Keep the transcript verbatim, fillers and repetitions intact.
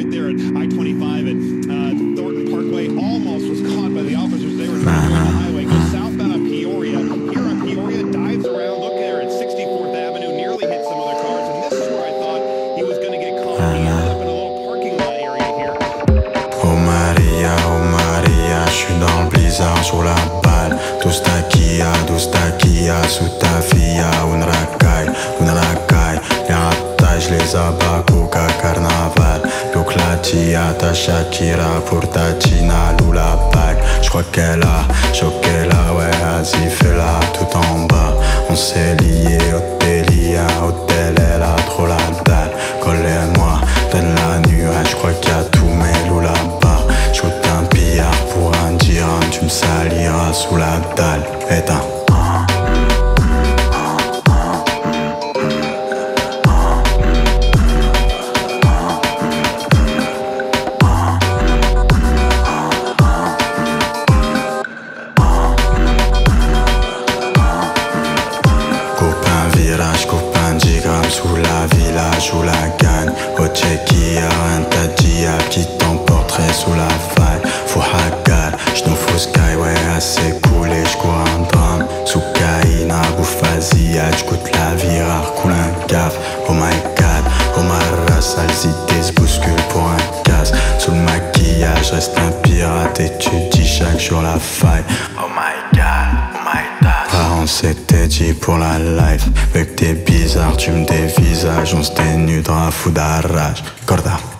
right there at I twenty-five at uh, Thornton Parkway. Almost was caught by the officers. They were trying to go on the highway. Goes southbound on Peoria. Here on Peoria, dives around. Look there at sixty-fourth Avenue. Nearly hit some other cars. And this is where I thought he was going to get caught. He ended up in a little parking lot area here. Oh Maria, oh Maria, je suis dans le blizzard sur la balle. Douce taquilla, douce taquilla, sous ta filla, un racaille, un racaille. Les rattailles, je les abats, coca carnaval. Look la tia, ta Shakira, pour ta Tina, Lula bague. J'crois qu'elle a, choqué là, ouais, vas-y, fais-la tout en bas. On s'est lié, hôtelia, hôtel, elle a trop la dalle. Collez-moi, donne la nuage, j'crois qu'il y a tout, mais loup là-bas. J'coute un pillard pour un dirham, tu me saliras sous la dalle. Éteins. Sous la village ou la gagne. Au Tchéquia, un tas de diable qui t'emporterait sous la faille. Fou hagal, j'n'en fous sky, ouais, assez coulé, j'cours un drame. Soukaina, bouffasia, j'goûte la vie rare, coule un gaffe. Oh my god, oh ma race, sales idées se bousculent pour un casse. Sous le maquillage, reste un pirate et tu dis chaque jour la faille. Oh my god, oh my god. On s'était dit pour la life. Vu que t'es bizarre, tu me dévisages. On se dénudera, fou d'arrache. Corda.